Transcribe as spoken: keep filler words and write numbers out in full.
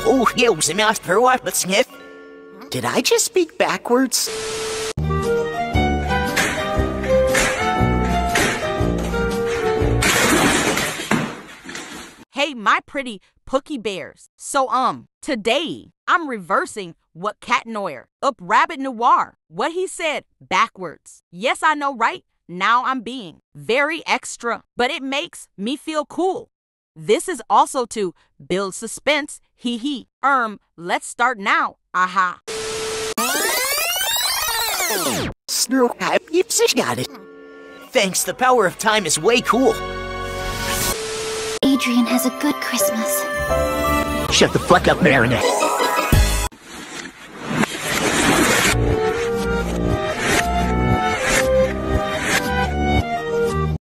Oh, yeah, was it out for what? Let's sniff. Did I just speak backwards? Hey, my pretty pookie bears. So, um, today I'm reversing what Cat Noir, up Rabbit Noir, what he said backwards. Yes, I know, right? Now I'm being very extra, but it makes me feel cool. This is also to build suspense, hee hee. Um, let's start now, aha. Snurl, I got it. Thanks, the power of time is way cool. Adrian has a good Christmas. Shut the fuck up, Baroness.